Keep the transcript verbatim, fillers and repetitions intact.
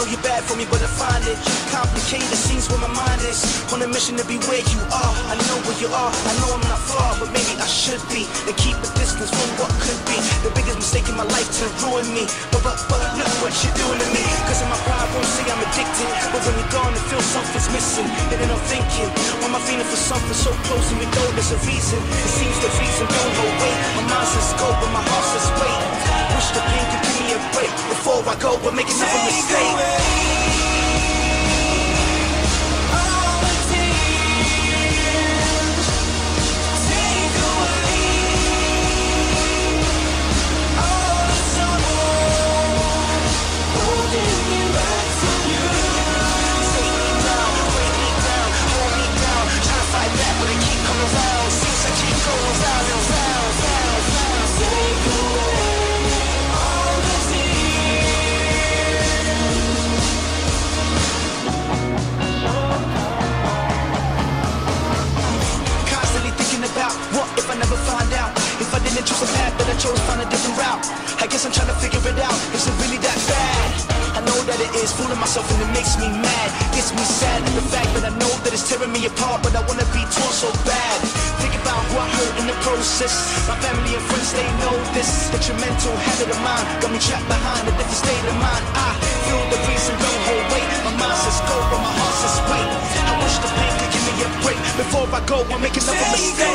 know you're bad for me, but I find it complicated. Seems where my mind is on a mission to be where you are. I know where you are, I know I'm not far, but maybe I should be and keep a distance from what could be the biggest mistake in my life to ruin me. But but but look what you're doing to me. Cause in my pride won't say I'm addicted, but when you're gone, it feels something's missing. And then I'm thinking, why am I feeling for something so close to me? Though there's a reason. It seems the reason don't hold weight. My mind says go, but my heart says wait. Wish the pain could give me a break before I go, but make another mistake. Choose a path that I chose, find a different route. I guess I'm trying to figure it out. Is it really that bad? I know that it is, fooling myself and it makes me mad. Gets me sad at the fact that I know that it's tearing me apart, but I wanna be torn so bad. Think about who I hurt in the process. My family and friends, they know this. Detrimental habit of mine got me trapped behind a different state of mind. I feel the reason don't hold weight. My mind says go, but my heart says wait. I wish the pain could give me a break before I go and make another mistake.